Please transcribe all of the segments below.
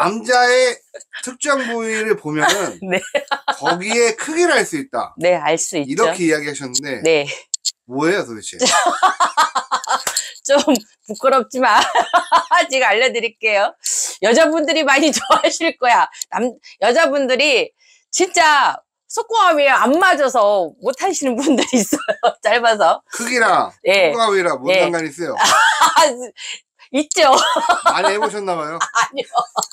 남자의 특정 부위를 보면은 네. 거기에 크기를 알 수 있다. 네, 알 수 있죠. 이렇게 이야기하셨는데 네. 뭐예요 도대체? 좀 부끄럽지만 제가 알려드릴게요. 여자분들이 많이 좋아하실 거야. 여자분들이 진짜 속궁합이 안 맞아서 못 하시는 분들이 있어요. 짧아서. 크기랑 예. 속궁합이랑 뭔 예. 상관이 있어요? 있죠. 많이 해보셨나봐요. 아니요.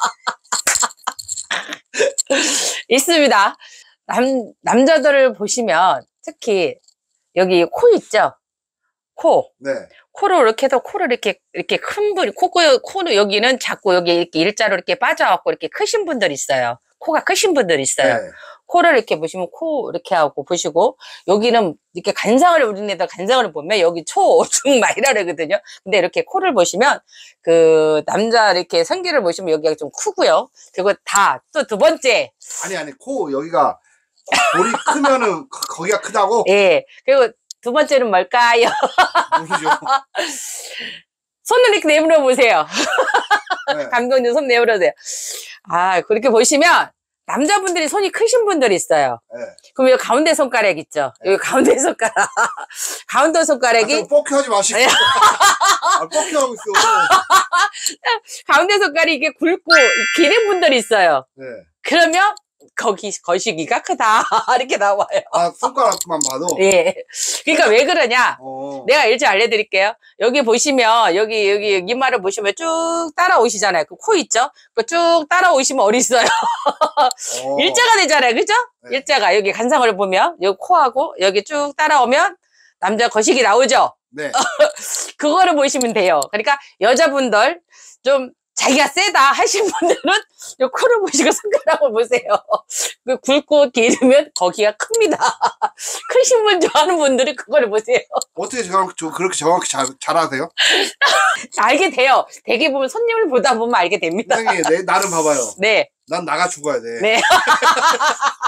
있습니다. 남자들을 보시면 특히 여기 코 있죠? 코. 네. 코를 이렇게 해서 코를 이렇게 큰 분, 코는 여기는 작고 여기 이렇게 일자로 이렇게 빠져갖고 이렇게 크신 분들 있어요. 코가 크신 분들 있어요. 네. 코를 이렇게 보시면 코 이렇게 하고 보시고 여기는 이렇게 간상을 우리네들 간상을 보면 여기 초, 중, 막 이라 그러거든요. 근데 이렇게 코를 보시면 그 남자 이렇게 성기를 보시면 여기가 좀 크고요. 그리고 다 또 두 번째. 아니 코 여기가 볼이 크면은 거기가 크다고? 예. 그리고 두 번째는 뭘까요? 모르죠. 손을 이렇게 내밀어 보세요. 네. 감독님 손 내밀어 보세요. 아, 그렇게 보시면 남자분들이 손이 크신 분들이 있어요. 네. 그럼 여기 가운데 손가락 있죠? 여기 가운데 손가락. 가운데 손가락이. 뻑큐 하지 마시고. 뻑큐 하고 있어. 가운데 손가락이 이게 굵고 기린 분들이 있어요. 네. 그러면 거시기가 크다. 이렇게 나와요. 아, 손가락만 봐도? 예. 그러니까 왜 그러냐? 내가 일찍 알려드릴게요. 여기 보시면, 여기 이마를 보시면 쭉 따라오시잖아요. 그 코 있죠? 그 쭉 따라오시면 어리 있어요. 일자가 되잖아요. 그죠? 네. 일자가. 여기 간상을 보면, 여기 코하고 여기 쭉 따라오면 남자 거시기 나오죠? 네. 그거를 보시면 돼요. 그러니까 여자분들 좀 자기가 세다 하신 분들은 요 코를 보시고 손가락을 보세요. 그 굵고 길으면 거기가 큽니다. 크신 분 좋아하는 분들은 그거를 보세요. 어떻게 그렇게 정확히 잘 아세요? 알게 돼요. 되게 보면 손님을 보다 보면 알게 됩니다. 선생님, 나를 봐봐요. 네. 난 나가 죽어야 돼. 네.